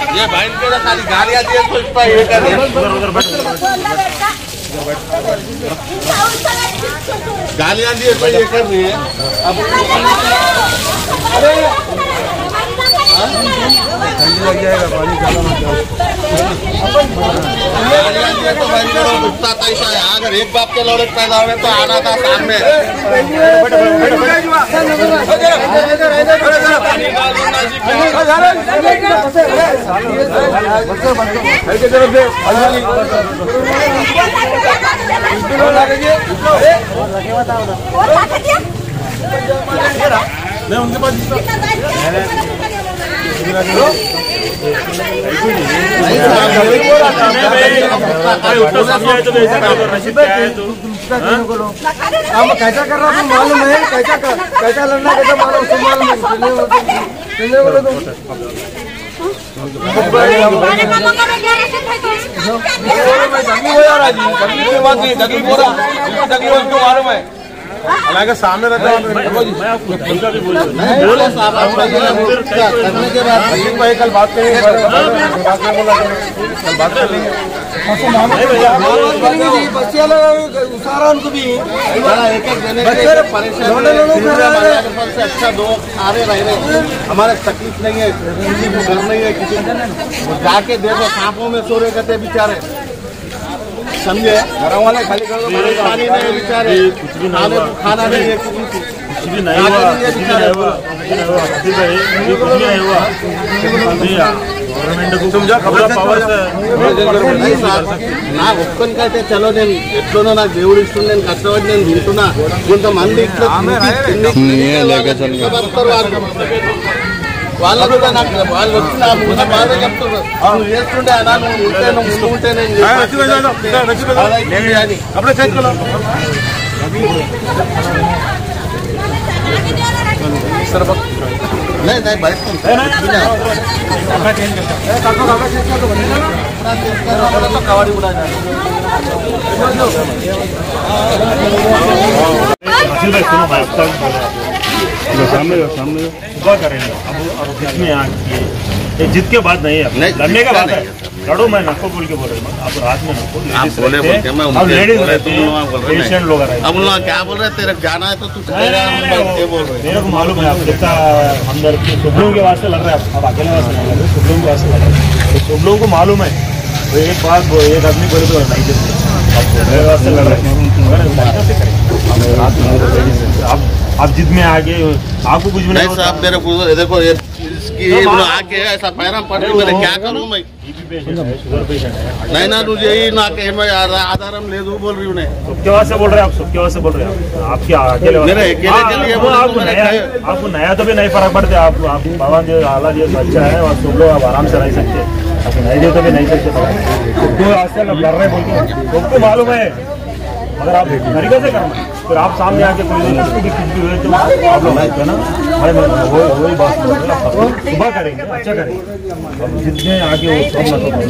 ये भाई के खाली गालियां दिए तो इस पर ये कर रहे हैं। गालियां दिए तो ये कर रही है। अब लग जाएगा पानी तो भाई गुस्सा कैसा है। अगर एक बाप के लौड़े पैदा हुए तो आना था सामने। मैं उनके पास कैसा कर रहा हूँ मालूम है, कैसा लड़ना कैसा मालूम मालूम है। हालांकि सामने रहता है कल बात करेंगे, उसारा उनको भी एक से अच्छा दो सारे रह रहे। हमारे तकलीफ नहीं है, किसी को घर नहीं है, किसी जाके देखो सांपों में सो रहे कहते बेचारे, समझे। घर वाले खाली कर दो, पानी नहीं बेचारे, खाना नहीं है, कुछ भी नहीं हुआ, गवर्नमेंट को तुम जा खबर पावर నా ఒక్కనికైతే చలో నేను ఎట్లోనో నాకు దేవుడు ఇస్తుంది, నేను కష్టపడి నేను వింటున్నా. కొంతమంది ఇట్లా వాళ్ళకు కూడా నాకు వాళ్ళు వచ్చి నా ముందు బాధ చెప్తున్నారు. నువ్వు చేస్తుంటే అన్నా నువ్వు ఉంటే నువ్వు ముందు ఉంటే నేను అప్పుడే చేసుకో सर नहीं नहीं भाई कवाड़ी उड़ा सामने क्या करेंगे अब जितने ये जिद के बाद नहीं है, लड़ने का बात है। लड़ो, मैं नको बोल के बोल रहा हूँ, अब रात में नको बोले लेडीज पेशेंट लोग अब लोग क्या बोल रहे हैं, तेरे जाना है तो तू बोल रहे। मेरे को मालूम है आप जितना अंदर सब लोगों के वास्ते लड़ रहे हैं, अब अकेले वास्ते नहीं लड़ रहे, सब लोगों के वास्ते लड़ रहे हैं। सब लोगों को मालूम है एक बात, एक आदमी बोले तो नहीं देते, अब मेरे वास्ते लड़ रहे हैं। आप जिद में आगे आपको कुछ भी नहीं साहब, मेरे को देखो आके ऐसा पैरा पड़ मैं क्या करूँ मैं। नहीं ना तुझे ही ना के मैं आधारम ले दूँ बोल रही हूँ। सबके वास्ते बोल रहे हैं आप, सबके वास्ते बोल रहे हैं आपके अकेले मेरे अकेले के लिए आपको नया तो भी नहीं फर्क पड़ता। आप बाबा जो हालात जो अच्छा है और सब लोग आप आराम से रह सकते हैं, आपको नहीं दे तो भी नहीं सकते। सबको वास्ते लड़ रहे बोल के सबको मालूम है। अगर आप तरीके से करना फिर आप सामने आके कुछ भी हुए तो आप लोग है ना, वही बात सुबह करेंगे, अच्छा करेंगे। जितने आगे वो सब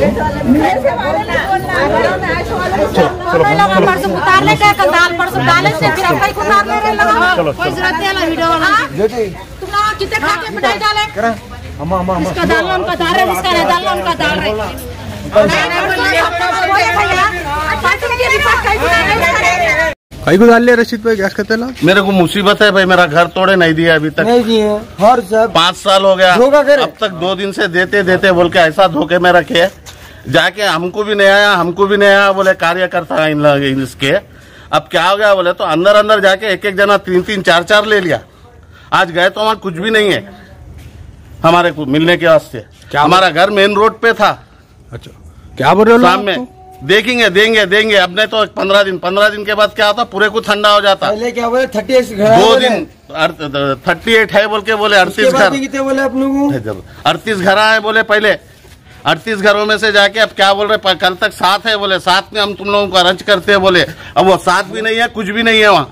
कई को डाल लिया रशीद भाई गैस का तेल। मेरे को मुसीबत है भाई, मेरा घर तोड़े नहीं दिया अभी तक, नहीं दिए हर सब 5 साल हो गया, अब तक 2 दिन से देते देते बोल के ऐसा धोखे में रखे। जाके हमको भी नहीं आया, हमको भी नहीं आया बोले कार्यकर्ता इसके। अब क्या हो गया बोले तो अंदर अंदर जाके एक एक जना 3-3 4-4 ले लिया। आज गए तो वहाँ कुछ भी नहीं है हमारे को मिलने के वास्ते। हमारा घर मेन रोड पे था। अच्छा क्या बोल रहे हो? सामने देखेंगे देंगे देंगे, अब नहीं तो 15 दिन के बाद क्या होता, पूरे को ठंडा हो जाता। पहले क्या बोले 38 2 दिन 38 है बोल के बोले 38 घर बोले अपने को 38 घर आए बोले पहले 38 घरों में से जाके अब क्या बोल रहे कल तक 7 है बोले, 7 में हम तुम लोगों को अरेंज करते हैं बोले। अब वो 7 भी नहीं है, कुछ भी नहीं है वहाँ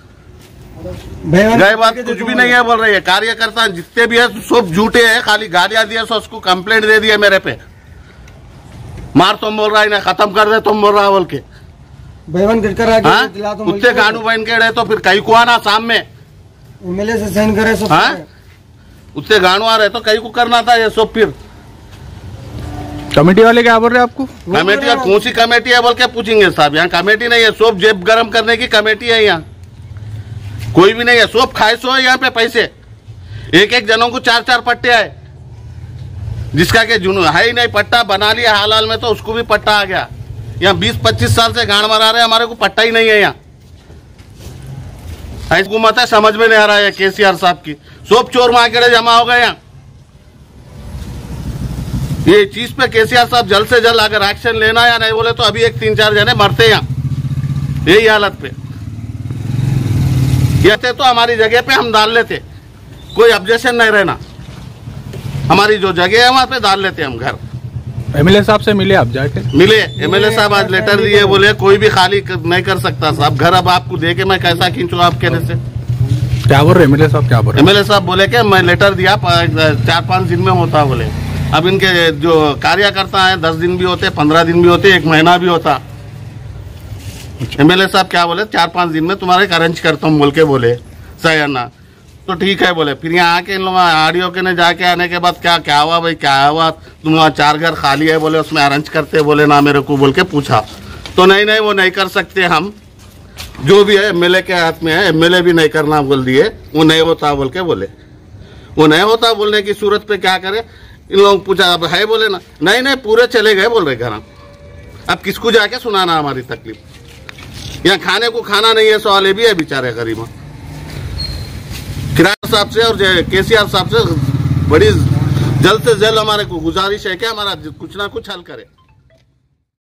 गए बात कुछ भी नहीं है बोल रही है। कार्यकर्ता जितने भी है सब झूठे हैं, खाली गालियां दिए सो उसको कंप्लेंट दे दिया मेरे पे, मार तुम बोल रहा है ना, खत्म कर दे तुम बोल रहा है बोल के। उत्ते गानू बहन के रहे तो फिर कई को आना शाम में एमएलए से साइन करे सब। उत्ते गानू आ रहे तो कई को करना था ये सब। फिर कमेटी वाले क्या बोल रहे हैं आपको? कमेटी और कौन सी कमेटी है बोल के पूछेंगे साहब? यहाँ कमेटी नहीं है, सोप जेब गरम करने की कमेटी है। यहाँ कोई भी नहीं है, सोप खाए सो है यहाँ पे पैसे। एक एक जनों को 4-4 पट्टे आए, जिसका के जुनून है ही नहीं, पट्टा बना लिया हाल में तो उसको भी पट्टा आ गया। यहाँ 20-25 साल से गांड मरा रहे, हमारे को पट्टा ही नहीं है। यहाँ हुकूमत है, समझ में नहीं आ रहा है केसीआर साहब की। सोप चोर मांगड़े जमा हो गए यहाँ। ये चीज पे केसीआर साहब जल्द से जल्द अगर एक्शन लेना या नहीं बोले तो अभी 3-4 जने मरते यहाँ यही हालत पे। ये तो हमारी जगह पे हम डाल लेते, कोई ऑब्जेक्शन नहीं रहना। हमारी जो जगह है वहां पे डाल लेते हम घर। एमएलए साहब से मिले आप जाके? मिले, एमएलए साहब आज लेटर दिए, बोले कोई भी खाली नहीं कर सकता साहब घर। अब आपको दे के मैं कैसा खींचू आप कहने से? क्या बोल रहे एमएलए साहब? क्या बोल रहे? एमएलए साहब बोले कि मैं लेटर दिया 4-5 दिन में होता बोले। अब इनके जो कार्यकर्ता है 10 दिन भी होते, 15 दिन भी होते, 1 महीना भी होता। एमएलए साहब क्या बोले? 4-5 दिन में तुम्हारे अरेंज करता हूँ बोल के बोले। सही है ना? तो ठीक है बोले। फिर यहाँ आके इन लोग आरडीओ के ने जाके आने के बाद क्या हुआ भाई, क्या हुआ? तुम लोग 4 घर खाली है बोले, उसमें अरेंज करते बोले ना मेरे को बोल के पूछा। तो नहीं वो नहीं कर सकते हम, जो भी है एमएलए के हाथ में है, एमएलए भी नहीं करना बोल दिए। वो नहीं होता बोल के बोले। वो नहीं होता बोलने की सूरत पे क्या करे? इन लोग पूछा अब है बोले ना, नहीं पूरे चले गए बोल रहे घर। अब किसको जाके सुनाना हमारी तकलीफ? यहाँ खाने को खाना नहीं है, सवाल भी है बेचारे गरीब। किराया साहब से और केसीआर साहब से बड़ी जल्द से जल्द हमारे को गुजारिश है कि हमारा कुछ ना कुछ हल करे।